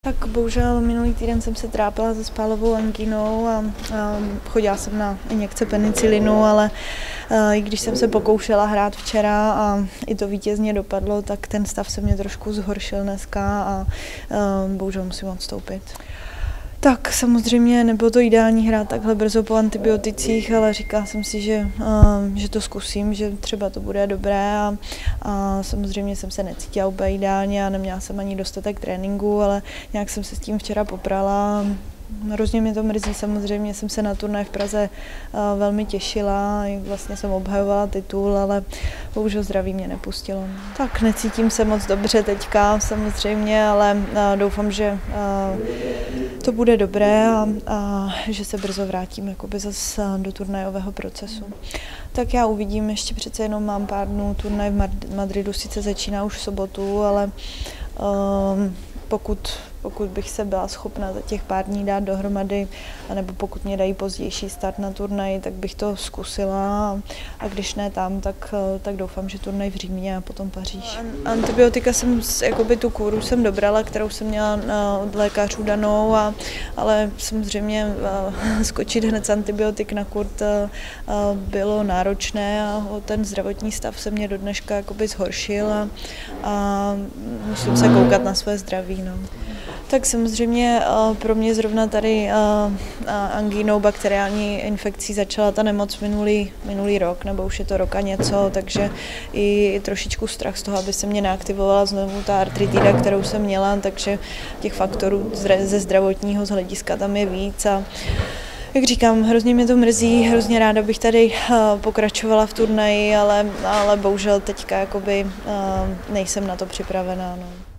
Tak bohužel minulý týden jsem se trápila se spálovou angínou a chodila jsem na injekce penicilinu, ale i když jsem se pokoušela hrát včera a i to vítězně dopadlo, tak ten stav se mě trošku zhoršil dneska a bohužel musím odstoupit. Tak samozřejmě nebylo to ideální hrát takhle brzo po antibioticích, ale říkala jsem si, že to zkusím, že třeba to bude dobré a samozřejmě jsem se necítila úplně ideálně a neměla jsem ani dostatek tréninku, ale nějak jsem se s tím včera poprala. Hrozně mě to mrzí, samozřejmě jsem se na turnaj v Praze velmi těšila, vlastně jsem obhajovala titul, ale bohužel zdraví mě nepustilo. Tak necítím se moc dobře teďka samozřejmě, ale doufám, že to bude dobré a že se brzo vrátím jakoby zase do turnajového procesu. Tak já uvidím, ještě přece jenom mám pár dnů, turnaj v Madridu sice začíná už v sobotu, ale pokud bych se byla schopna za těch pár dní dát dohromady, anebo pokud mě dají pozdější start na turnaj, tak bych to zkusila a když ne tam, tak doufám, že turnaj v Římě a potom Paříž. Antibiotika jakoby tu kůru jsem dobrala, kterou jsem měla od lékařů danou, ale samozřejmě skočit hned z antibiotik na kurt bylo náročné a ten zdravotní stav se mě do dneška jakoby zhoršil a musím se koukat na své zdraví. No. Tak samozřejmě pro mě zrovna tady angínou bakteriální infekcí začala ta nemoc minulý rok, nebo už je to rok a něco, takže i trošičku strach z toho, aby se mě neaktivovala znovu ta artritida, kterou jsem měla, takže těch faktorů ze zdravotního hlediska tam je víc a jak říkám, hrozně mě to mrzí, hrozně ráda bych tady pokračovala v turnaji, ale bohužel teďka jakoby nejsem na to připravená. No.